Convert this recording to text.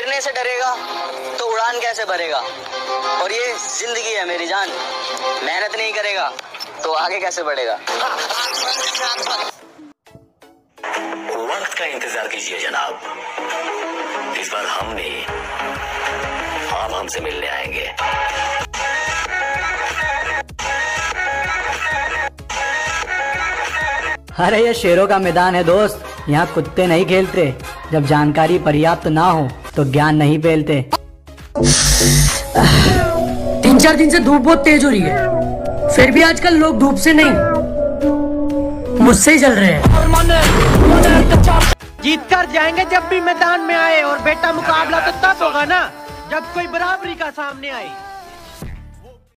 गिरने से डरेगा तो उड़ान कैसे भरेगा। और ये जिंदगी है मेरी जान, मेहनत नहीं करेगा तो आगे कैसे बढ़ेगा। वक्त का इंतजार कीजिए जनाब, इस बार हम नहीं, आप हमसे मिलने आएंगे। अरे ये शेरों का मैदान है दोस्त, यहाँ कुत्ते नहीं खेलते। जब जानकारी पर्याप्त ना हो तो ज्ञान नहीं फैलते। 3-4 दिन से धूप बहुत तेज हो रही है, फिर भी आजकल लोग धूप से नहीं मुझसे ही जल रहे हैं। जीत कर जाएंगे जब भी मैदान में आए, और बेटा मुकाबला तो तब होगा ना जब कोई बराबरी का सामने आए।